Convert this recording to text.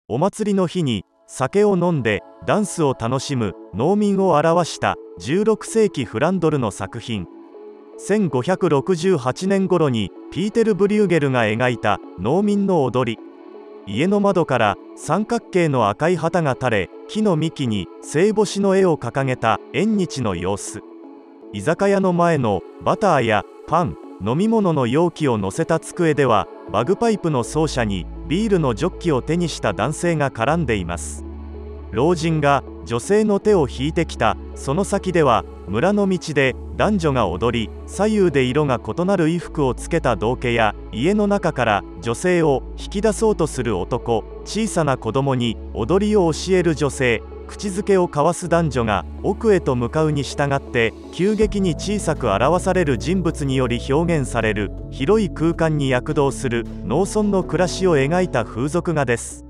お祭りの日に酒を飲んでダンスを楽しむ農民を表した16世紀フランドルの作品。1568年頃にピーテル・ブリューゲルが描いた農民の踊り。家の窓から三角形の赤い旗が垂れ、木の幹に聖母子の絵を掲げた縁日の様子。居酒屋の前のバターやパン、飲み物の容器を乗せた机では、バグパイプの奏者にビールのジョッキを手にした男性が絡んでいます。老人が女性の手を引いてきたその先では、村の道で男女が踊り、左右で色が異なる衣服をつけた道化や、家の中から女性を引き出そうとする男、小さな子供に踊りを教える女性、口づけを交わす男女が奥へと向かうに従って、急激に小さく表される人物により表現される広い空間に躍動する農村の暮らしを描いた風俗画です。